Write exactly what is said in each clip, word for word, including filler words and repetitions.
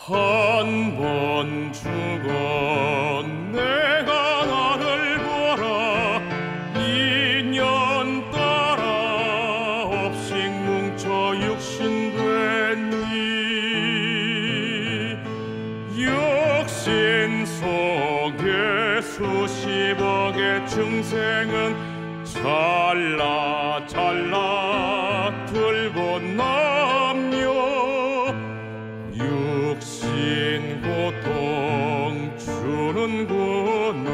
한 번 죽어 내가 나를 보라. 인연 따라 없이 뭉쳐 육신 됐니. 육신 속에 수십억의 중생은 잘라 잘라 들고 남녀. 육신 고통 주는구나.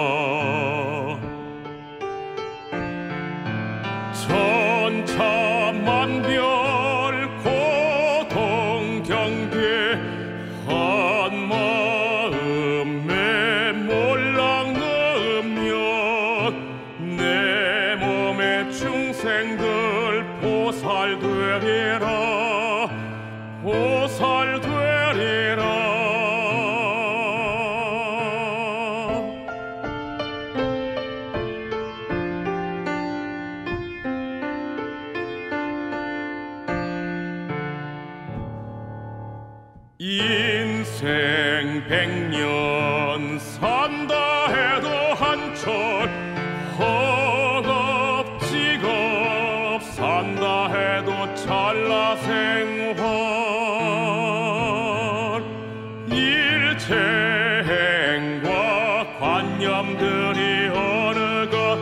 천차만별 고통 경계 한 마음에 몰락 넣으면 내 몸의 중생들 보살되리라. 보살되리라. 인생 백년 산다 해도 한철, 허겁지겁 산다 해도 찰나 생활. 일체행과 관념들이 어느가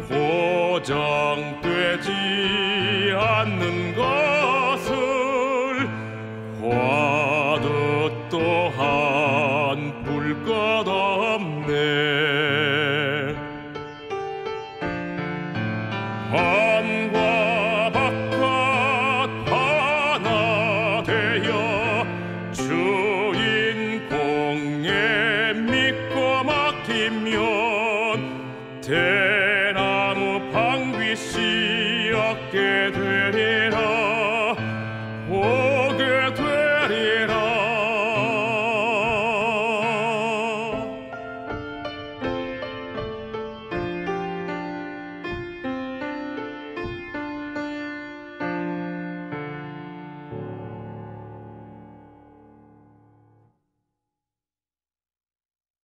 고정되지 않는 것을 화두 또한 볼 것 없네. 안과 바깥 하나 되어 주인공에 믿고 맡기면 대나무 방귀씨 얻게 되리라.